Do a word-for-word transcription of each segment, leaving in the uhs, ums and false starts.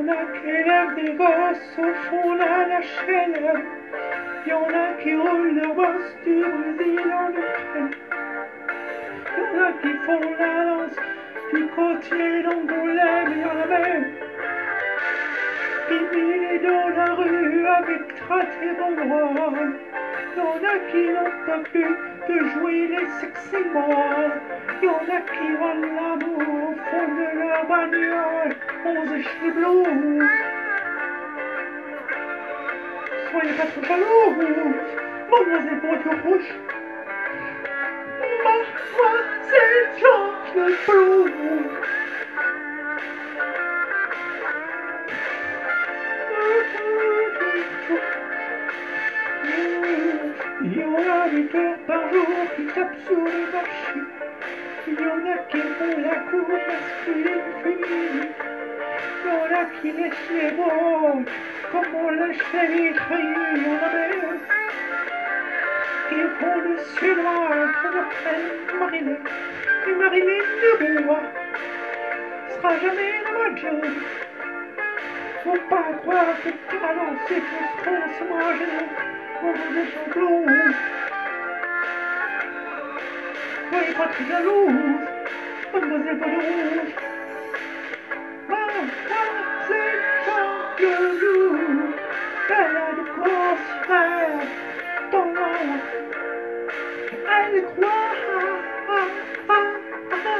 en a qui élèvent des gosses au fond de la chaîne. Y'en a qui roulent leur bosse du Brésil en Ukraine. Y'en a qui font la danse du côté d'Angoulême. Y'en a même qui milent dans la rue avec traite et banderoles. Y'en a qui n'ont pas plus de jouer les sexy boys. Y'en a qui vendent l'amour au fond de leur bagnole. On se chie blues. Soyez pas trop jalouse, mademoiselle Breteux Rouge. Mademoiselle George Blues. Il y en a huit heures par jour qui tapent sur les marchés. Il y en a qui font la cour masculine féminine. Il y en a qui laissent les boys comme on lâchait les treillis. Il y en a même qui font le suédois qu'on appelle Marilyn. Et Marilyn de Bois sera jamais dans ma job. Faut pas croire que le talent c'est pour se manger. On veut son blues. Soyez pas très jalouse, mademoiselle Breteux Rouge. Mademoiselle George, elle a de quoi se faire dans l'ombre. Elle croit ah, ah, ah, ah.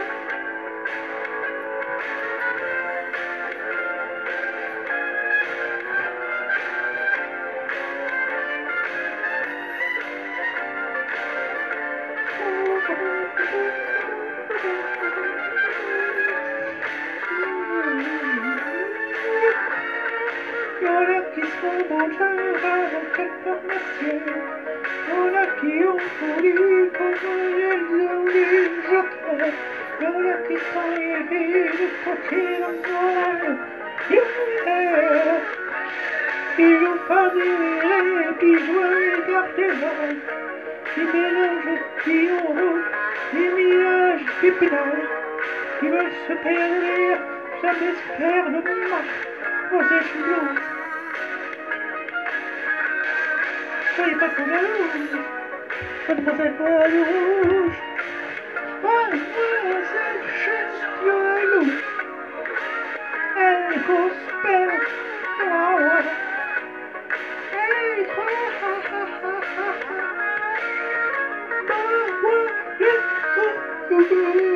Y'en a qui sont mangeurs avec information. Y'en a qui ont fourni comme les jetés. Y'en a qui sont élevés de côté dans Noël. Yeah! Ils ont pas les qui jouent les gardiens. Qui mélangent, qui ont des millages d'épinards. Qui veulent se perdre, jamais se perdre de marche. Mademoiselle Blues. Soyez pas trop jalouse, mademoiselle Breteux Rouge. Mademoiselle Chaiselou, elle est gospel. Ah ouais. Elle croit. Ah ah ah ah. Mademoiselle Breteux Rouge.